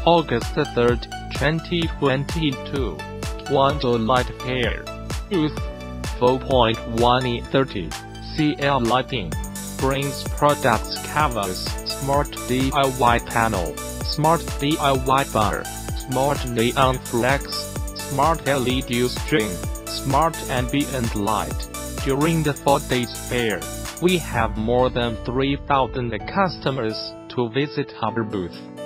August 3, 2022. Guangzhou Light Fair. Booth 4.1E30. CL Lighting brings products covers Smart DIY Panel, Smart DIY Bar, Smart Neon Flex, Smart LED String, Smart Ambient Light. During the 4 days fair, we have more than 3,000 customers to visit our booth.